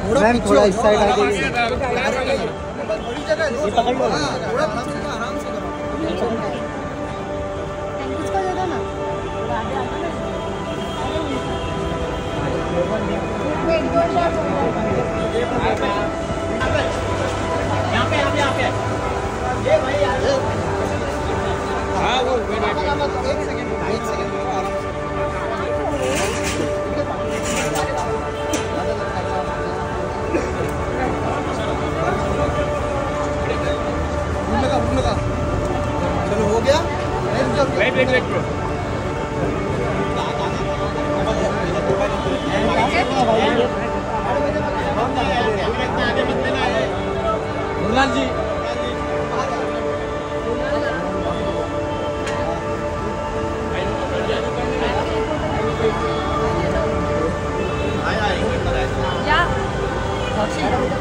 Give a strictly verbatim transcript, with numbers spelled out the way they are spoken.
Ma'am थोड़ा इस side आ जाइए। बड़ी जगह है, थोड़ा पीछे का आराम से करो। इसको दे दो ना। एक दो शॉट यहाँ पे यहाँ पे यहाँ पे ये भाई यार। हाँ वो एक सेकंड एक सेकंड लगा लगा। चलो हो गया। Wait wait wait bro. Murlal ji या